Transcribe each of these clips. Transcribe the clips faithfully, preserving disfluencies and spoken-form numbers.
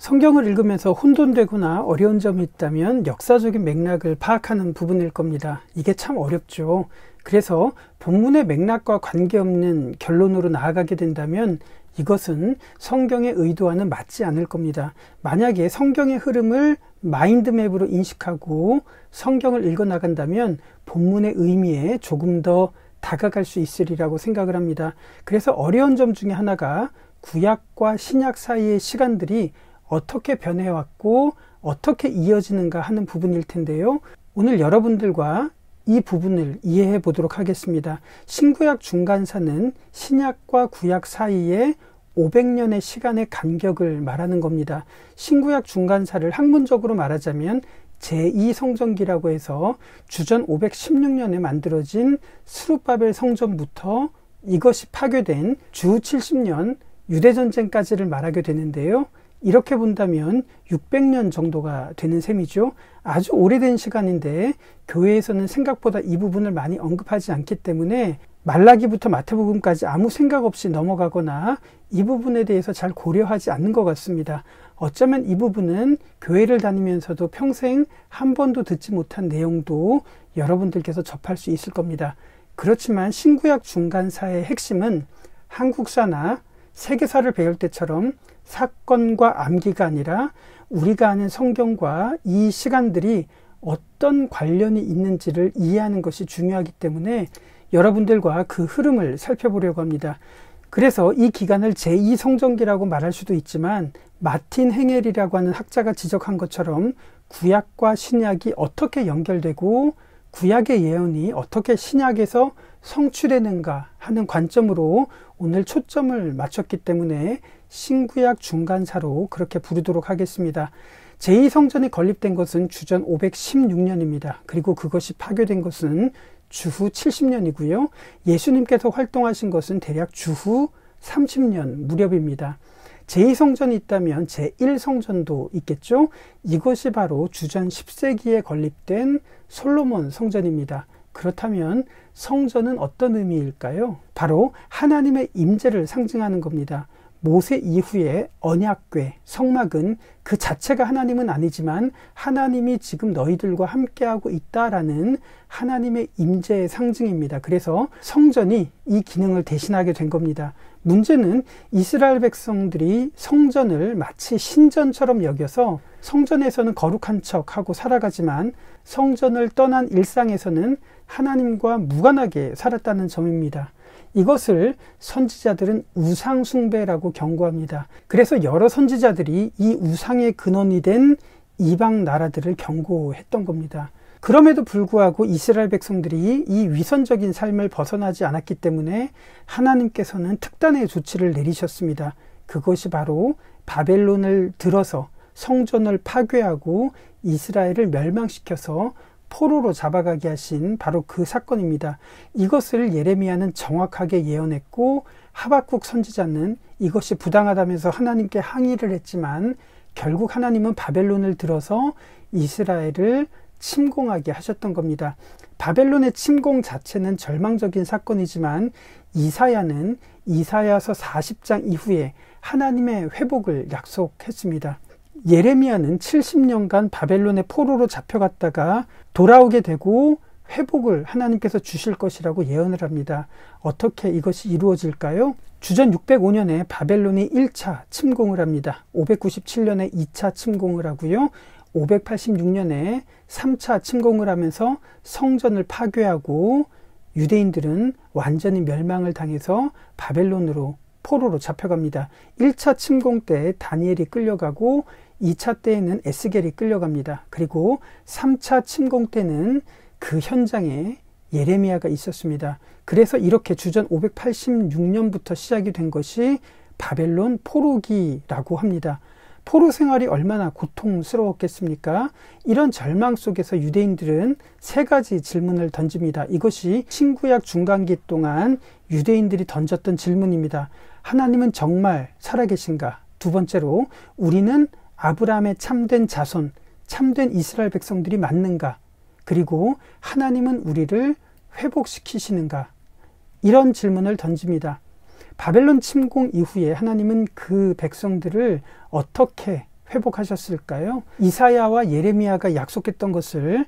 성경을 읽으면서 혼돈되거나 어려운 점이 있다면 역사적인 맥락을 파악하는 부분일 겁니다. 이게 참 어렵죠. 그래서 본문의 맥락과 관계없는 결론으로 나아가게 된다면 이것은 성경의 의도와는 맞지 않을 겁니다. 만약에 성경의 흐름을 마인드맵으로 인식하고 성경을 읽어나간다면 본문의 의미에 조금 더 다가갈 수 있으리라고 생각을 합니다. 그래서 어려운 점 중에 하나가 구약과 신약 사이의 시간들이 어떻게 변해왔고 어떻게 이어지는가 하는 부분일 텐데요. 오늘 여러분들과 이 부분을 이해해 보도록 하겠습니다. 신구약 중간사는 신약과 구약 사이에 오백 년의 시간의 간격을 말하는 겁니다. 신구약 중간사를 학문적으로 말하자면 제이 성전기라고 해서 주전 오백십육 년에 만들어진 스룹바벨 성전부터 이것이 파괴된 주 칠십 년 유대전쟁까지를 말하게 되는데요. 이렇게 본다면 육백 년 정도가 되는 셈이죠. 아주 오래된 시간인데 교회에서는 생각보다 이 부분을 많이 언급하지 않기 때문에 말라기부터 마태복음까지 아무 생각 없이 넘어가거나 이 부분에 대해서 잘 고려하지 않는 것 같습니다. 어쩌면 이 부분은 교회를 다니면서도 평생 한 번도 듣지 못한 내용도 여러분들께서 접할 수 있을 겁니다. 그렇지만 신구약 중간사의 핵심은 한국사나 세계사를 배울 때처럼 사건과 암기가 아니라 우리가 아는 성경과 이 시간들이 어떤 관련이 있는지를 이해하는 것이 중요하기 때문에 여러분들과 그 흐름을 살펴보려고 합니다. 그래서 이 기간을 제이 성전기라고 말할 수도 있지만 마틴 행헬이라고 하는 학자가 지적한 것처럼 구약과 신약이 어떻게 연결되고 구약의 예언이 어떻게 신약에서 성취되는가 하는 관점으로 오늘 초점을 맞췄기 때문에 신구약 중간사로 그렇게 부르도록 하겠습니다. 제이 성전이 건립된 것은 주전 오백십육 년입니다. 그리고 그것이 파괴된 것은 주후 칠십 년이고요. 예수님께서 활동하신 것은 대략 주후 삼십 년 무렵입니다. 제이 성전이 있다면 제일 성전도 있겠죠. 이것이 바로 주전 십 세기에 건립된 솔로몬 성전입니다. 그렇다면 성전은 어떤 의미일까요? 바로 하나님의 임재를 상징하는 겁니다. 모세 이후에 언약궤, 성막은 그 자체가 하나님은 아니지만 하나님이 지금 너희들과 함께하고 있다라는 하나님의 임재의 상징입니다. 그래서 성전이 이 기능을 대신하게 된 겁니다. 문제는 이스라엘 백성들이 성전을 마치 신전처럼 여겨서 성전에서는 거룩한 척하고 살아가지만 성전을 떠난 일상에서는 하나님과 무관하게 살았다는 점입니다. 이것을 선지자들은 우상 숭배라고 경고합니다. 그래서 여러 선지자들이 이 우상의 근원이 된 이방 나라들을 경고했던 겁니다. 그럼에도 불구하고 이스라엘 백성들이 이 위선적인 삶을 벗어나지 않았기 때문에 하나님께서는 특단의 조치를 내리셨습니다. 그것이 바로 바벨론을 들어서 성전을 파괴하고 이스라엘을 멸망시켜서 포로로 잡아가게 하신 바로 그 사건입니다. 이것을 예레미야는 정확하게 예언했고 하박국 선지자는 이것이 부당하다면서 하나님께 항의를 했지만 결국 하나님은 바벨론을 들어서 이스라엘을 침공하게 하셨던 겁니다. 바벨론의 침공 자체는 절망적인 사건이지만 이사야는 이사야서 사십 장 이후에 하나님의 회복을 약속했습니다. 예레미야는 칠십 년간 바벨론의 포로로 잡혀갔다가 돌아오게 되고 회복을 하나님께서 주실 것이라고 예언을 합니다. 어떻게 이것이 이루어질까요? 주전 육백오 년에 바벨론이 일 차 침공을 합니다. 오백구십칠 년에 이 차 침공을 하고요. 오백팔십육 년에 삼 차 침공을 하면서 성전을 파괴하고 유대인들은 완전히 멸망을 당해서 바벨론으로 포로로 잡혀갑니다. 일 차 침공 때 다니엘이 끌려가고 이 차 때에는 에스겔이 끌려갑니다. 그리고 삼 차 침공 때는 그 현장에 예레미야가 있었습니다. 그래서 이렇게 주전 오백팔십육 년부터 시작이 된 것이 바벨론 포로기라고 합니다. 포로 생활이 얼마나 고통스러웠겠습니까? 이런 절망 속에서 유대인들은 세 가지 질문을 던집니다. 이것이 신구약 중간기 동안 유대인들이 던졌던 질문입니다. 하나님은 정말 살아계신가? 두 번째로 우리는 아브라함의 참된 자손, 참된 이스라엘 백성들이 맞는가? 그리고 하나님은 우리를 회복시키시는가? 이런 질문을 던집니다. 바벨론 침공 이후에 하나님은 그 백성들을 어떻게 회복하셨을까요? 이사야와 예레미야가 약속했던 것을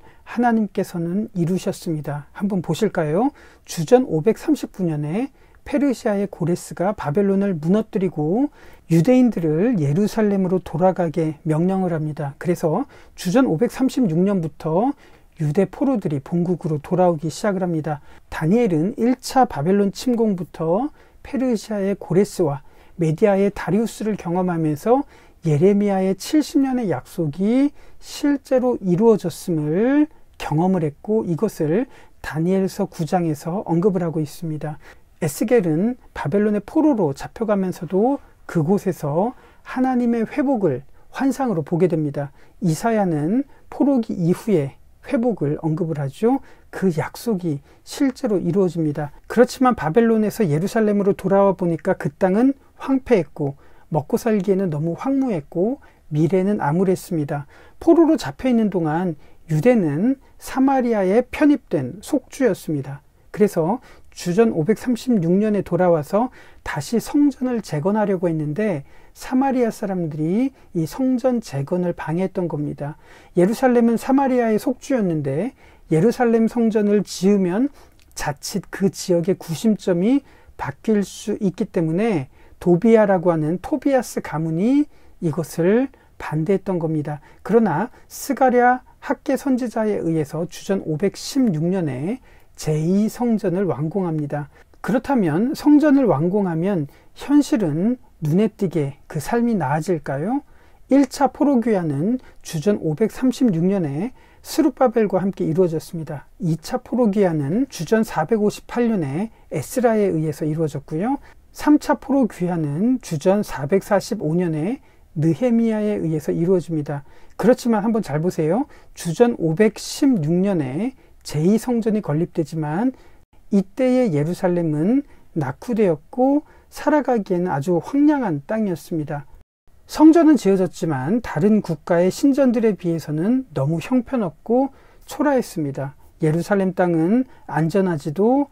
하나님께서는 이루셨습니다. 한번 보실까요? 주전 오백삼십구 년에 페르시아의 고레스가 바벨론을 무너뜨리고 유대인들을 예루살렘으로 돌아가게 명령을 합니다. 그래서 주전 오백삼십육 년부터 유대 포로들이 본국으로 돌아오기 시작을 합니다. 다니엘은 일 차 바벨론 침공부터 페르시아의 고레스와 메디아의 다리우스를 경험하면서 예레미야의 칠십 년의 약속이 실제로 이루어졌음을 경험을 했고, 이것을 다니엘서 구 장에서 언급을 하고 있습니다. 에스겔은 바벨론의 포로로 잡혀가면서도 그곳에서 하나님의 회복을 환상으로 보게 됩니다. 이사야는 포로기 이후에 회복을 언급을 하죠. 그 약속이 실제로 이루어집니다. 그렇지만 바벨론에서 예루살렘으로 돌아와 보니까 그 땅은 황폐했고 먹고 살기에는 너무 황무했고 미래는 암울했습니다. 포로로 잡혀있는 동안 유대는 사마리아에 편입된 속주였습니다. 그래서 주전 오백삼십육 년에 돌아와서 다시 성전을 재건하려고 했는데 사마리아 사람들이 이 성전 재건을 방해했던 겁니다. 예루살렘은 사마리아의 속주였는데 예루살렘 성전을 지으면 자칫 그 지역의 구심점이 바뀔 수 있기 때문에 도비아라고 하는 토비아스 가문이 이것을 반대했던 겁니다. 그러나 스가랴 학개 선지자에 의해서 주전 오백십육 년에 제이 성전을 완공합니다. 그렇다면 성전을 완공하면 현실은 눈에 띄게 그 삶이 나아질까요? 일 차 포로귀환은 주전 오백삼십육 년에 스룹바벨과 함께 이루어졌습니다. 이 차 포로귀환은 주전 사백오십팔 년에 에스라에 의해서 이루어졌고요. 삼 차 포로귀환은 주전 사백사십오 년에 느헤미야에 의해서 이루어집니다. 그렇지만 한번 잘 보세요. 주전 오백십육 년에 제이 성전이 건립되지만 이때의 예루살렘은 낙후되었고 살아가기에는 아주 황량한 땅이었습니다. 성전은 지어졌지만 다른 국가의 신전들에 비해서는 너무 형편없고 초라했습니다. 예루살렘 땅은 안전하지도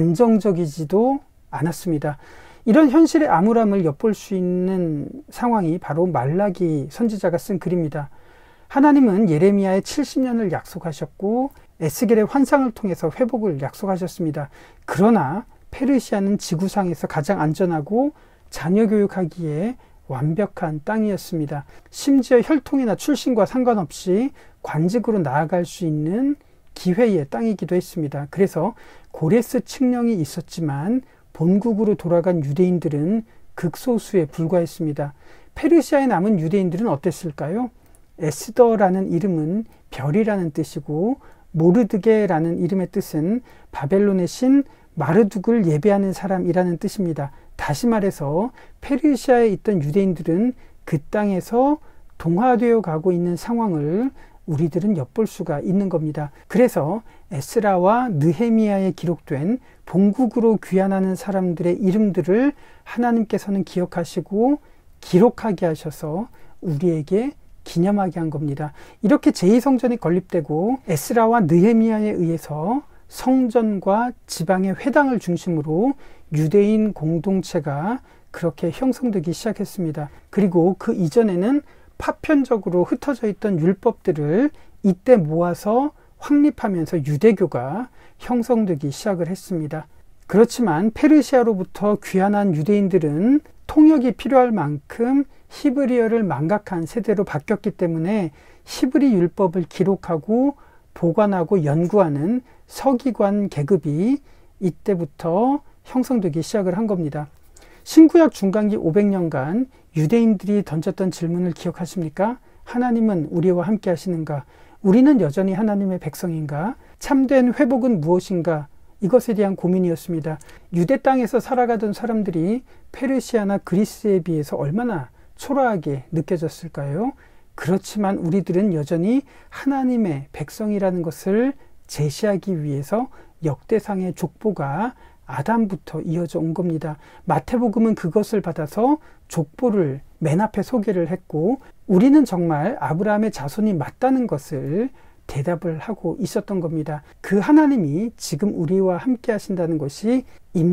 안정적이지도 않았습니다. 이런 현실의 암울함을 엿볼 수 있는 상황이 바로 말라기 선지자가 쓴 글입니다. 하나님은 예레미야의 칠십 년을 약속하셨고 에스겔의 환상을 통해서 회복을 약속하셨습니다. 그러나 페르시아는 지구상에서 가장 안전하고 자녀 교육하기에 완벽한 땅이었습니다. 심지어 혈통이나 출신과 상관없이 관직으로 나아갈 수 있는 기회의 땅이기도 했습니다. 그래서 고레스 칙령이 있었지만 본국으로 돌아간 유대인들은 극소수에 불과했습니다. 페르시아에 남은 유대인들은 어땠을까요? 에스더라는 이름은 별이라는 뜻이고 모르드게라는 이름의 뜻은 바벨론의 신 마르둑을 예배하는 사람이라는 뜻입니다. 다시 말해서 페르시아에 있던 유대인들은 그 땅에서 동화되어 가고 있는 상황을 우리들은 엿볼 수가 있는 겁니다. 그래서 에스라와 느헤미야에 기록된 본국으로 귀환하는 사람들의 이름들을 하나님께서는 기억하시고 기록하게 하셔서 우리에게 기념하게 한 겁니다. 이렇게 제이 성전이 건립되고 에스라와 느헤미야에 의해서 성전과 지방의 회당을 중심으로 유대인 공동체가 그렇게 형성되기 시작했습니다. 그리고 그 이전에는 파편적으로 흩어져 있던 율법들을 이때 모아서 확립하면서 유대교가 형성되기 시작을 했습니다. 그렇지만 페르시아로부터 귀환한 유대인들은 통역이 필요할 만큼 히브리어를 망각한 세대로 바뀌었기 때문에 히브리 율법을 기록하고 보관하고 연구하는 서기관 계급이 이때부터 형성되기 시작을 한 겁니다. 신구약 중간기 오백 년간 유대인들이 던졌던 질문을 기억하십니까? 하나님은 우리와 함께 하시는가? 우리는 여전히 하나님의 백성인가? 참된 회복은 무엇인가? 이것에 대한 고민이었습니다. 유대 땅에서 살아가던 사람들이 페르시아나 그리스에 비해서 얼마나 초라하게 느껴졌을까요? 그렇지만 우리들은 여전히 하나님의 백성이라는 것을 제시하기 위해서 역대상의 족보가 아담부터 이어져 온 겁니다. 마태복음은 그것을 받아서 족보를 맨 앞에 소개를 했고 우리는 정말 아브라함의 자손이 맞다는 것을 대답을 하고 있었던 겁니다. 그 하나님이 지금 우리와 함께 하신다는 것이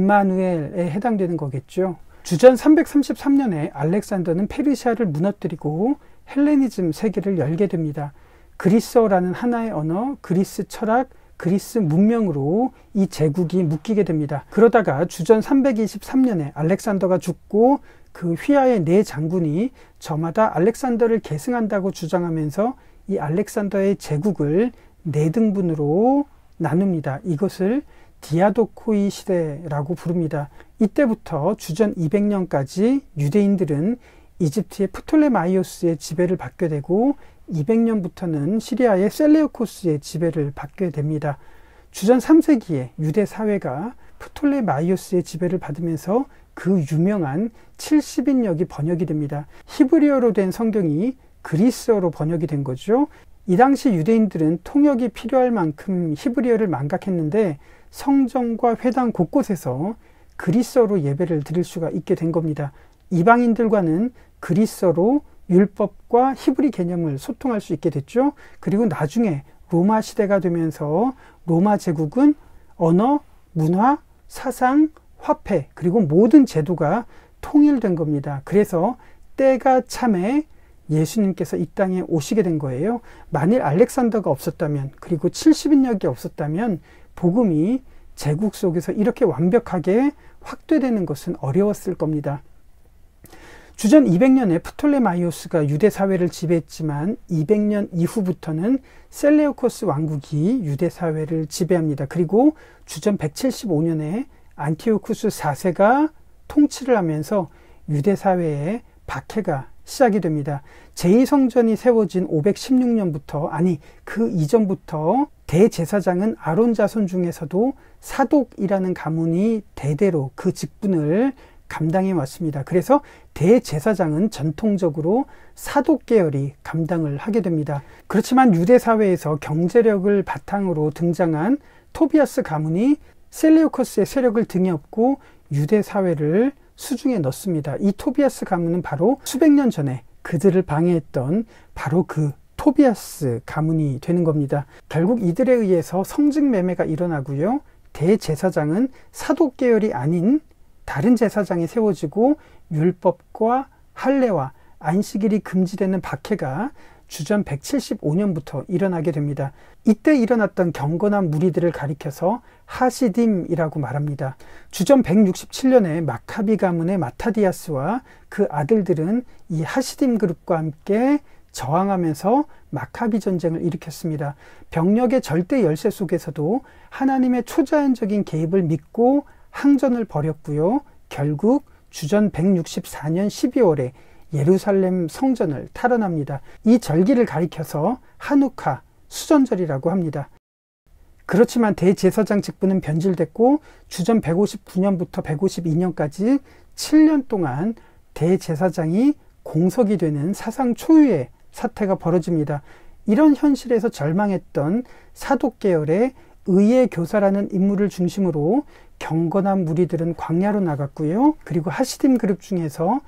임마누엘에 해당되는 거겠죠. 주전 삼백삼십삼 년에 알렉산더는 페르시아를 무너뜨리고 헬레니즘 세계를 열게 됩니다. 그리스어라는 하나의 언어, 그리스 철학, 그리스 문명으로 이 제국이 묶이게 됩니다. 그러다가 주전 삼백이십삼 년에 알렉산더가 죽고 그 휘하의 네 장군이 저마다 알렉산더를 계승한다고 주장하면서 이 알렉산더의 제국을 네 등분으로 나눕니다. 이것을 디아도코이 시대라고 부릅니다. 이때부터 주전 이백 년까지 유대인들은 이집트의 프톨레마이오스의 지배를 받게 되고 이백 년부터는 시리아의 셀레우코스의 지배를 받게 됩니다. 주전 삼 세기에 유대 사회가 프톨레마이오스의 지배를 받으면서 그 유명한 칠십 인역이 번역이 됩니다. 히브리어로 된 성경이 그리스어로 번역이 된 거죠. 이 당시 유대인들은 통역이 필요할 만큼 히브리어를 망각했는데 성전과 회당 곳곳에서 그리스어로 예배를 드릴 수가 있게 된 겁니다. 이방인들과는 그리스어로 율법과 히브리 개념을 소통할 수 있게 됐죠. 그리고 나중에 로마 시대가 되면서 로마 제국은 언어, 문화, 사상, 화폐 그리고 모든 제도가 통일된 겁니다. 그래서 때가 참에 예수님께서 이 땅에 오시게 된 거예요. 만일 알렉산더가 없었다면 그리고 칠십 인역이 없었다면 복음이 제국 속에서 이렇게 완벽하게 확대되는 것은 어려웠을 겁니다. 주전 이백 년에 프톨레마이오스가 유대 사회를 지배했지만 이백 년 이후부터는 셀레우코스 왕국이 유대 사회를 지배합니다. 그리고 주전 백칠십오 년에 안티오쿠스 사 세가 통치를 하면서 유대 사회에 박해가 시작이 됩니다. 제이 성전이 세워진 오백십육 년부터 아니 그 이전부터 대제사장은 아론 자손 중에서도 사독이라는 가문이 대대로 그 직분을 감당해 왔습니다. 그래서 대제사장은 전통적으로 사독 계열이 감당을 하게 됩니다. 그렇지만 유대 사회에서 경제력을 바탕으로 등장한 토비아스 가문이 셀레우코스의 세력을 등에 업고 유대 사회를 수중에 넣습니다. 이 토비아스 가문은 바로 수백 년 전에 그들을 방해했던 바로 그 토비아스 가문이 되는 겁니다. 결국 이들에 의해서 성직 매매가 일어나고요. 대제사장은 사독 계열이 아닌 다른 제사장이 세워지고 율법과 할례와 안식일이 금지되는 박해가 주전 백칠십오 년부터 일어나게 됩니다. 이때 일어났던 경건한 무리들을 가리켜서 하시딤이라고 말합니다. 주전 백육십칠 년에 마카비 가문의 마타디아스와 그 아들들은 이 하시딤 그룹과 함께 저항하면서 마카비 전쟁을 일으켰습니다. 병력의 절대 열세 속에서도 하나님의 초자연적인 개입을 믿고 항전을 벌였고요. 결국 주전 백육십사 년 십이월에 예루살렘 성전을 탈환합니다. 이 절기를 가리켜서 한우카 수전절이라고 합니다. 그렇지만 대제사장 직분은 변질됐고 주전 백오십구 년부터 백오십이 년까지 칠 년 동안 대제사장이 공석이 되는 사상 초유의 사태가 벌어집니다. 이런 현실에서 절망했던 사독 계열의 의의 교사라는 인물을 중심으로 경건한 무리들은 광야로 나갔고요. 그리고 하시딤 그룹 중에서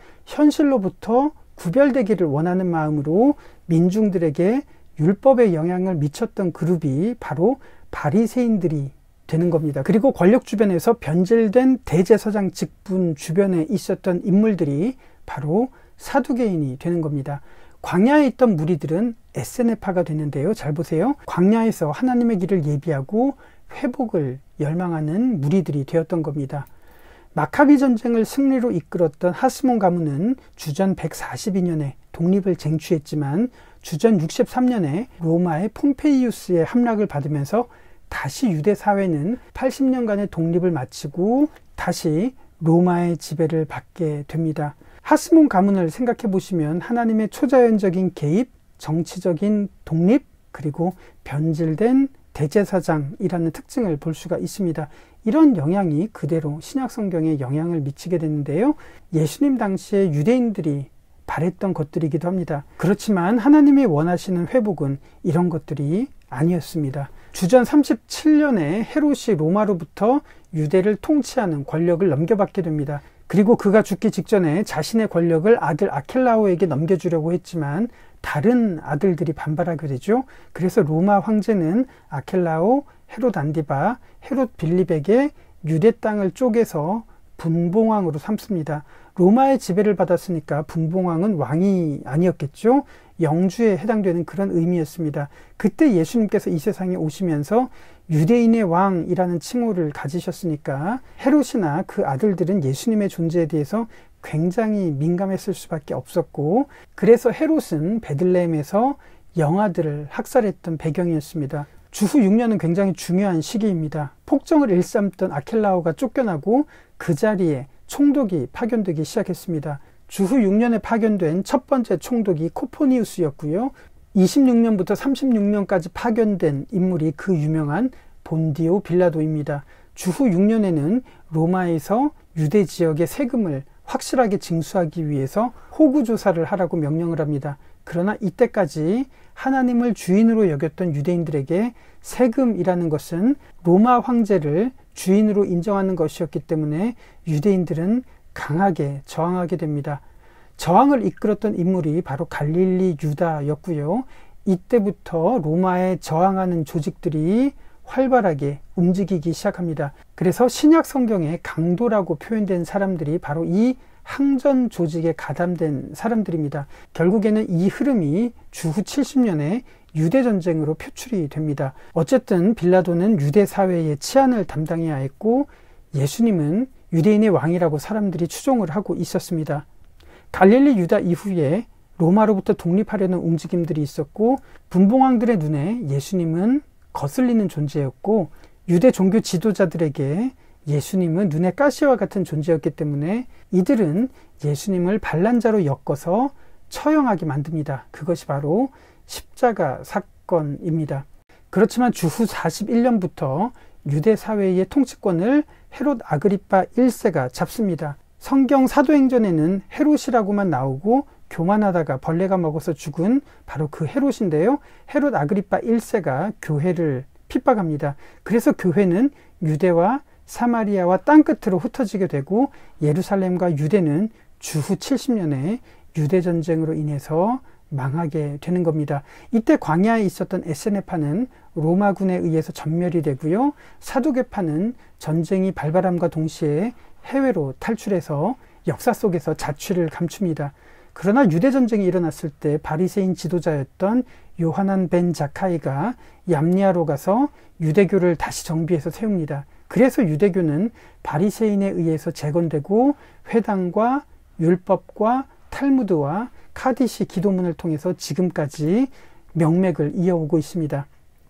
현실로부터 구별되기를 원하는 마음으로 민중들에게 율법에 영향을 미쳤던 그룹이 바로 바리새인들이 되는 겁니다. 그리고 권력 주변에서 변질된 대제사장 직분 주변에 있었던 인물들이 바로 사두개인이 되는 겁니다. 광야에 있던 무리들은 에스엔에파가 되는데요. 잘 보세요. 광야에서 하나님의 길을 예비하고 회복을 열망하는 무리들이 되었던 겁니다. 마카비 전쟁을 승리로 이끌었던 하스몬 가문은 주전 백사십이 년에 독립을 쟁취했지만 주전 육십삼 년에 로마의 폼페이우스의 함락을 받으면서 다시 유대 사회는 팔십 년간의 독립을 마치고 다시 로마의 지배를 받게 됩니다. 하스몬 가문을 생각해 보시면 하나님의 초자연적인 개입, 정치적인 독립, 그리고 변질된 대제사장이라는 특징을 볼 수가 있습니다. 이런 영향이 그대로 신약 성경에 영향을 미치게 되는데요. 예수님 당시에 유대인들이 바랬던 것들이기도 합니다. 그렇지만 하나님이 원하시는 회복은 이런 것들이 아니었습니다. 주전 삼십칠 년에 헤롯이 로마로부터 유대를 통치하는 권력을 넘겨받게 됩니다. 그리고 그가 죽기 직전에 자신의 권력을 아들 아켈라오에게 넘겨주려고 했지만 다른 아들들이 반발하게 되죠. 그래서 로마 황제는 아켈라오, 헤롯 안디바, 헤롯 빌립에게 유대 땅을 쪼개서 분봉왕으로 삼습니다. 로마의 지배를 받았으니까 분봉왕은 왕이 아니었겠죠. 영주에 해당되는 그런 의미였습니다. 그때 예수님께서 이 세상에 오시면서 유대인의 왕이라는 칭호를 가지셨으니까 헤롯이나 그 아들들은 예수님의 존재에 대해서 굉장히 민감했을 수밖에 없었고, 그래서 헤롯은 베들레헴에서 영아들을 학살했던 배경이었습니다. 주후 육 년은 굉장히 중요한 시기입니다. 폭정을 일삼던 아켈라오가 쫓겨나고 그 자리에 총독이 파견되기 시작했습니다. 주후 육 년에 파견된 첫 번째 총독이 코포니우스였고요. 이십육 년부터 삼십육 년까지 파견된 인물이 그 유명한 본디오 빌라도입니다. 주후 육 년에는 로마에서 유대 지역의 세금을 확실하게 징수하기 위해서 호구조사를 하라고 명령을 합니다. 그러나 이때까지 하나님을 주인으로 여겼던 유대인들에게 세금이라는 것은 로마 황제를 주인으로 인정하는 것이었기 때문에 유대인들은 강하게 저항하게 됩니다. 저항을 이끌었던 인물이 바로 갈릴리 유다였고요. 이때부터 로마에 저항하는 조직들이 활발하게 움직이기 시작합니다. 그래서 신약 성경에 강도라고 표현된 사람들이 바로 이 항전 조직에 가담된 사람들입니다. 결국에는 이 흐름이 주후 칠십 년에 유대 전쟁으로 표출이 됩니다. 어쨌든 빌라도는 유대 사회의 치안을 담당해야 했고, 예수님은 유대인의 왕이라고 사람들이 추종을 하고 있었습니다. 갈릴리 유다 이후에 로마로부터 독립하려는 움직임들이 있었고, 분봉왕들의 눈에 예수님은 거슬리는 존재였고, 유대 종교 지도자들에게 예수님은 눈에 가시와 같은 존재였기 때문에 이들은 예수님을 반란자로 엮어서 처형하게 만듭니다. 그것이 바로 십자가 사건입니다. 그렇지만 주후 사십일 년부터 유대 사회의 통치권을 헤롯 아그리파 일 세가 잡습니다. 성경 사도행전에는 헤롯이라고만 나오고 교만하다가 벌레가 먹어서 죽은 바로 그 헤롯인데요. 헤롯 아그리파 일 세가 교회를 핍박합니다. 그래서 교회는 유대와 사마리아와 땅끝으로 흩어지게 되고, 예루살렘과 유대는 주후 칠십 년에 유대전쟁으로 인해서 망하게 되는 겁니다. 이때 광야에 있었던 에세네파는 로마군에 의해서 전멸이 되고요. 사두개파는 전쟁이 발발함과 동시에 해외로 탈출해서 역사 속에서 자취를 감춥니다. 그러나 유대전쟁이 일어났을 때 바리새인 지도자였던 요하난 벤 자카이가 얌리아로 가서 유대교를 다시 정비해서 세웁니다. 그래서 유대교는 바리새인에 의해서 재건되고 회당과 율법과 탈무드와 카디시 기도문을 통해서 지금까지 명맥을 이어오고 있습니다.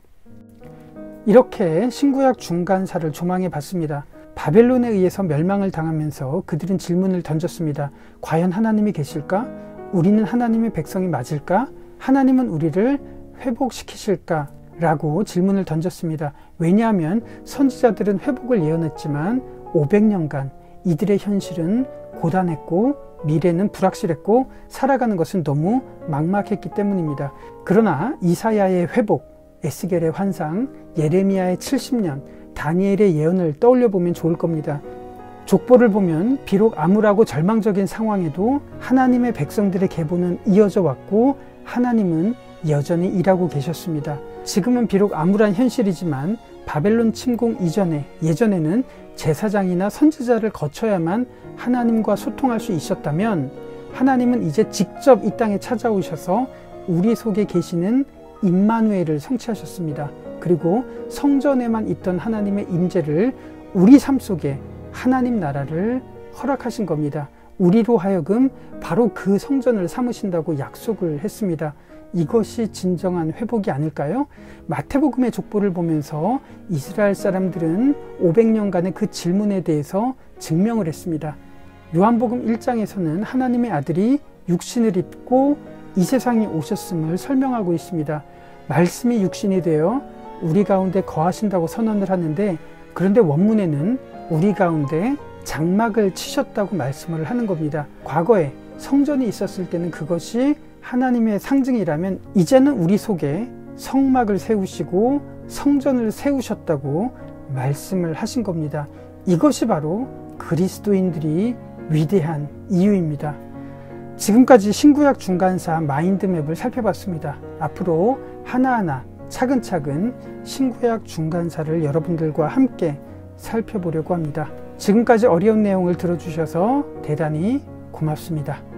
이렇게 신구약 중간사를 조망해 봤습니다. 바벨론에 의해서 멸망을 당하면서 그들은 질문을 던졌습니다. 과연 하나님이 계실까? 우리는 하나님의 백성이 맞을까? 하나님은 우리를 회복시키실까? 라고 질문을 던졌습니다. 왜냐하면 선지자들은 회복을 예언했지만 오백 년간 이들의 현실은 고단했고 미래는 불확실했고 살아가는 것은 너무 막막했기 때문입니다. 그러나 이사야의 회복, 에스겔의 환상, 예레미야의 칠십 년, 다니엘의 예언을 떠올려 보면 좋을 겁니다. 족보를 보면 비록 암울하고 절망적인 상황에도 하나님의 백성들의 계보는 이어져 왔고 하나님은 여전히 일하고 계셨습니다. 지금은 비록 암울한 현실이지만 바벨론 침공 이전에 예전에는 제사장이나 선지자를 거쳐야만 하나님과 소통할 수 있었다면, 하나님은 이제 직접 이 땅에 찾아오셔서 우리 속에 계시는 임마누엘을 성취하셨습니다. 그리고 성전에만 있던 하나님의 임재를 우리 삶 속에 하나님 나라를 허락하신 겁니다. 우리로 하여금 바로 그 성전을 삼으신다고 약속을 했습니다. 이것이 진정한 회복이 아닐까요? 마태복음의 족보를 보면서 이스라엘 사람들은 오백 년간의 그 질문에 대해서 증명을 했습니다. 요한복음 일 장에서는 하나님의 아들이 육신을 입고 이 세상에 오셨음을 설명하고 있습니다. 말씀이 육신이 되어 우리 가운데 거하신다고 선언을 하는데, 그런데 원문에는 우리 가운데 장막을 치셨다고 말씀을 하는 겁니다. 과거에 성전이 있었을 때는 그것이 하나님의 상징이라면 이제는 우리 속에 성막을 세우시고 성전을 세우셨다고 말씀을 하신 겁니다. 이것이 바로 그리스도인들이 위대한 이유입니다. 지금까지 신구약 중간사 마인드맵을 살펴봤습니다. 앞으로 하나하나 차근차근 신구약 중간사를 여러분들과 함께 살펴보려고 합니다. 지금까지 어려운 내용을 들어주셔서 대단히 고맙습니다.